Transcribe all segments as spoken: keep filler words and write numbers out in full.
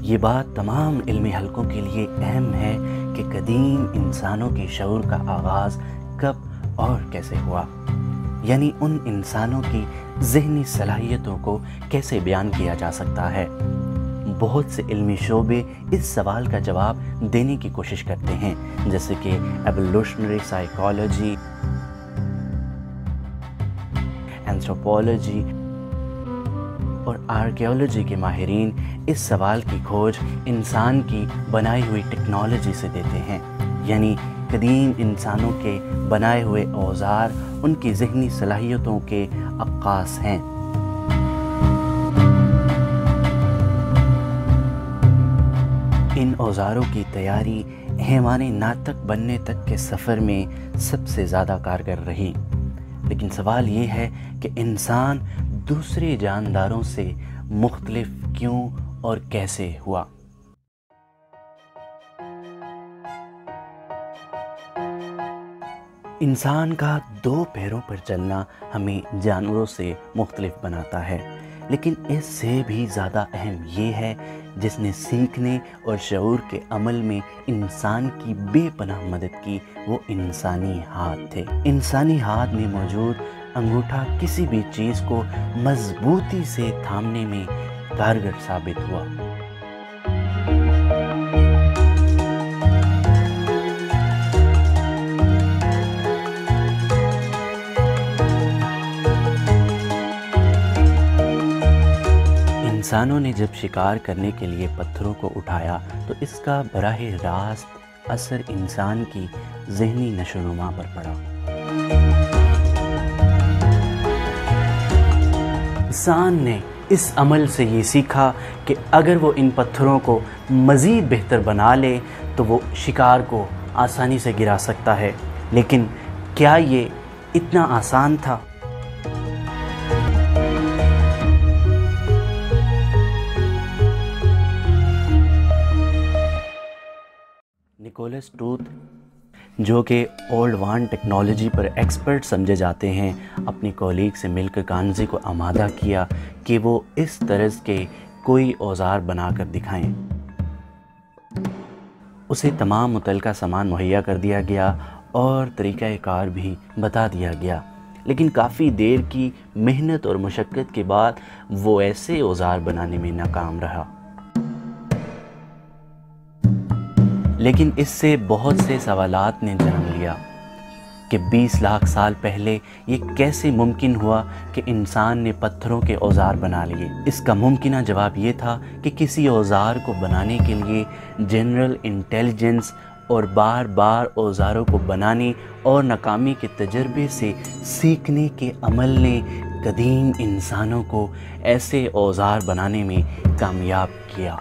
یہ بات تمام علمی حلقوں کے لیے اہم ہے کہ قدیم انسانوں کے شعور کا آغاز کب اور کیسے ہوا، یعنی ان انسانوں کی ذہنی صلاحیتوں کو کیسے بیان کیا جا سکتا ہے۔ بہت سے علمی شعبے اس سوال کا جواب دینے کی کوشش کرتے ہیں، جیسے کہ ایوولوشنری سائیکالوجی، اینتھروپولوجی اور آرکیالوجی کے ماہرین اس سوال کی کھوج انسان کی بنائی ہوئی ٹیکنالوجی سے دیتے ہیں، یعنی قدیم انسانوں کے بنائے ہوئے اوزار ان کی ذہنی صلاحیتوں کے عکاس ہیں۔ ان اوزاروں کی تیاری حیوان ناطق بننے تک کے سفر میں سب سے زیادہ کارگر رہی، لیکن سوال یہ ہے کہ انسان دوسرے جانداروں سے مختلف کیوں اور کیسے ہوا؟ انسان کا دو پیروں پر چلنا ہمیں جانوروں سے مختلف بناتا ہے، لیکن اس سے بھی زیادہ اہم یہ ہے جس نے سیکھنے اور شعور کے عمل میں انسان کی بے پناہ مدد کی، وہ انسانی ہاتھ تھے۔ انسانی ہاتھ میں موجود انگوٹھا کسی بھی چیز کو مضبوطی سے تھامنے میں کارگر ثابت ہوا۔ انسانوں نے جب شکار کرنے کے لیے پتھروں کو اٹھایا تو اس کا براہ راست اثر انسان کی ذہنی نشو و نما پر پڑا۔ انسان نے اس عمل سے یہ سیکھا کہ اگر وہ ان پتھروں کو مزید بہتر بنا لے تو وہ شکار کو آسانی سے گرا سکتا ہے، لیکن کیا یہ اتنا آسان تھا؟ نکولس ٹوتھ، جو کہ اولڈ وان ٹیکنالوجی پر ایکسپرٹ سمجھے جاتے ہیں، اپنی کولیگ سے مل کر کانزی کو آمادہ کیا کہ وہ اس طرز کے کوئی اوزار بنا کر دکھائیں۔ اسے تمام متعلقہ سامان مہیا کر دیا گیا اور طریقہ کار بھی بتا دیا گیا، لیکن کافی دیر کی محنت اور مشقت کے بعد وہ ایسے اوزار بنانے میں ناکام رہا۔ لیکن اس سے بہت سے سوالات نے جنم لیا کہ بیس لاکھ سال پہلے یہ کیسے ممکن ہوا کہ انسان نے پتھروں کے اوزار بنا لیے۔ اس کا ممکنہ جواب یہ تھا کہ کسی اوزار کو بنانے کے لیے جنرل انٹیلیجنس اور بار بار اوزاروں کو بنانے اور ناکامی کے تجربے سے سیکھنے کے عمل نے قدیم انسانوں کو ایسے اوزار بنانے میں کامیاب کیا۔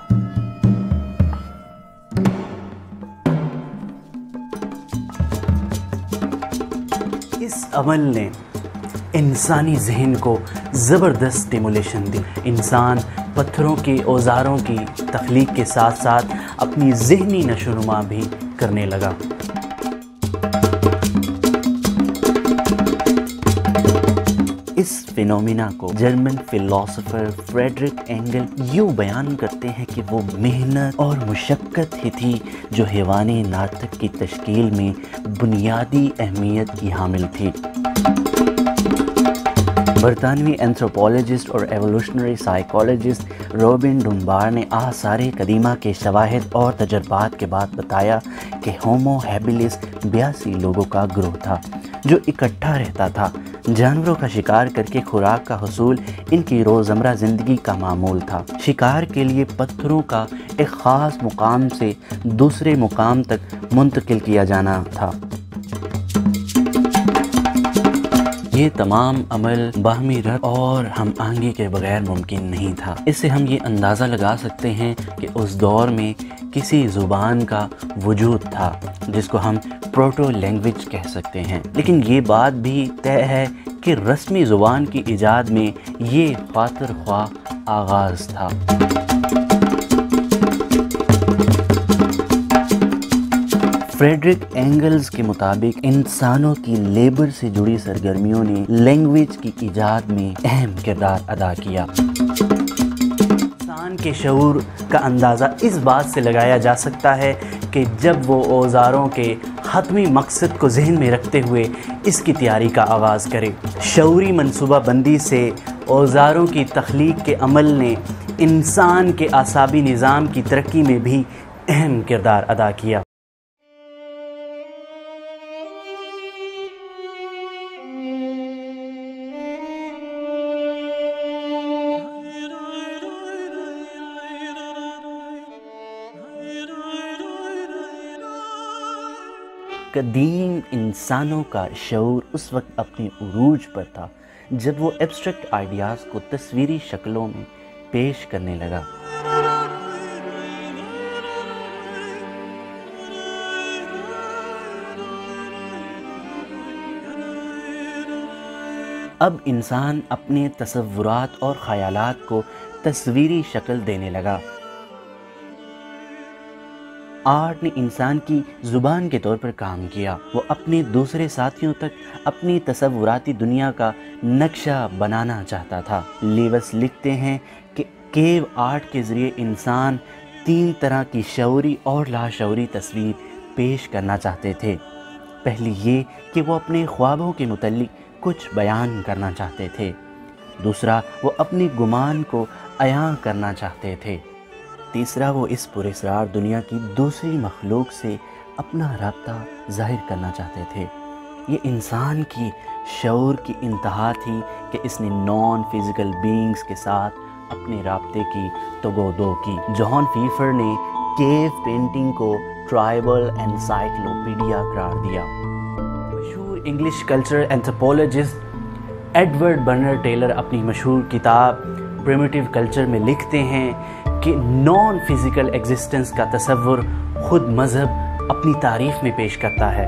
اس عمل نے انسانی ذہن کو زبردست سٹیمولیشن دی۔ انسان پتھروں کے اوزاروں کی تخلیق کے ساتھ ساتھ اپنی ذہنی نشو و نما بھی کرنے لگا۔ اس فینومینا کو جرمن فلاسفر فریڈرک اینگل یوں بیان کرتے ہیں کہ وہ محنت اور مشقت ہی تھی جو حیوان ناطق کی تشکیل میں بنیادی اہمیت کی حامل تھی۔ برطانوی اینتھروپولوجسٹ اور ایوولوشنری سائیکالوجسٹ روبن ڈنبار نے آثار قدیمہ کے شواہد اور تجربات کے بعد بتایا کہ ہومو ہیبلس بیاسی لوگوں کا گروہ تھا جو اکٹھا رہتا تھا۔ جانوروں کا شکار کر کے خوراک کا حصول ان کی روزمرہ زندگی کا معمول تھا۔ شکار کے لیے پتھروں کا ایک خاص مقام سے دوسرے مقام تک منتقل کیا جانا تھا۔ یہ تمام عمل باہمی ربط اور ہم آہنگی کے بغیر ممکن نہیں تھا۔ اس سے ہم یہ اندازہ لگا سکتے ہیں کہ اس دور میں کسی زبان کا وجود تھا جس کو ہم پروٹو لینگویج کہہ سکتے ہیں، لیکن یہ بات بھی طے ہے کہ رسمی زبان کی ایجاد میں یہ خاطر خواہ آغاز تھا۔ فریڈرک اینگلز کے مطابق انسانوں کی لیبر سے جڑی سرگرمیوں نے لینگویج کی ایجاد میں اہم کردار ادا کیا۔ انسان کے شعور کا اندازہ اس بات سے لگایا جا سکتا ہے کہ جب وہ اوزاروں کے حتمی مقصد کو ذہن میں رکھتے ہوئے اس کی تیاری کا آغاز کرے۔ شعوری منصوبہ بندی سے اوزاروں کی تخلیق کے عمل نے انسان کے اعصابی نظام کی ترقی میں بھی اہم کردار ادا کیا۔ قدیم انسانوں کا شعور اس وقت اپنے عروج پر تھا جب وہ ایبسٹریکٹ آئیڈیاز کو تصویری شکلوں میں پیش کرنے لگا۔ اب انسان اپنے تصورات اور خیالات کو تصویری شکل دینے لگا۔ آرٹ نے انسان کی زبان کے طور پر کام کیا۔ وہ اپنے دوسرے ساتھیوں تک اپنی تصوراتی دنیا کا نقشہ بنانا چاہتا تھا۔ لیوس لکھتے ہیں کہ کیو آرٹ کے ذریعے انسان تین طرح کی شعوری اور لاشعوری تصویر پیش کرنا چاہتے تھے۔ پہلی یہ کہ وہ اپنے خوابوں کے متعلق کچھ بیان کرنا چاہتے تھے۔ دوسرا، وہ اپنی گمان کو عیاں کرنا چاہتے تھے۔ تیسرا، وہ اس پراسرار دنیا کی دوسری مخلوق سے اپنا رابطہ ظاہر کرنا چاہتے تھے۔ یہ انسان کی شعور کی انتہا تھی کہ اس نے نان فزیکل بینگز کے ساتھ اپنے رابطے کی تگودو کی۔ جان فیفر نے کیو پینٹنگ کو ٹرائبل انسائکلوپیڈیا قرار دیا۔ مشہور English culture anthropologist Edward Burnett Tylor اپنی مشہور کتاب پریمیٹیو کلچر میں لکھتے ہیں کہ نان فزیکل ایگزسٹنس کا تصور خود مذہب اپنی تعریف میں پیش کرتا ہے۔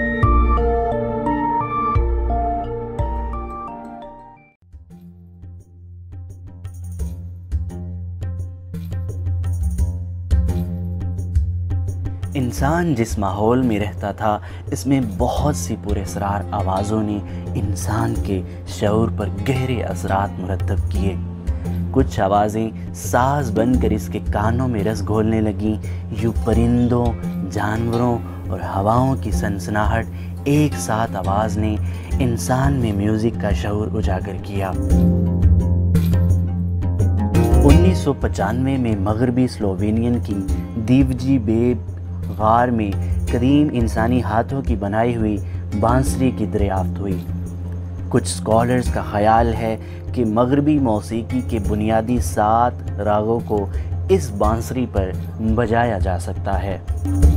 انسان جس ماحول میں رہتا تھا اس میں بہت سی پراسرار آوازوں نے انسان کے شعور پر گہرے اثرات مرتب کیے۔ کچھ آوازیں ساز بن کر اس کے کانوں میں رس گھولنے لگیں۔ یوں پرندوں، جانوروں اور ہواؤں کی سنسناہٹ ایک ساتھ آواز نے انسان میں میوزک کا شعور اجاگر کیا۔ انیس سو پچانوے میں مغربی سلووینین کی دیوجی بیب غار میں قدیم انسانی ہاتھوں کی بنائی ہوئی بانسری کی دریافت ہوئی۔ کچھ سکالرز کا خیال ہے کہ مغربی موسیقی کے بنیادی سات راگوں کو اس بانسری پر بجایا جا سکتا ہے۔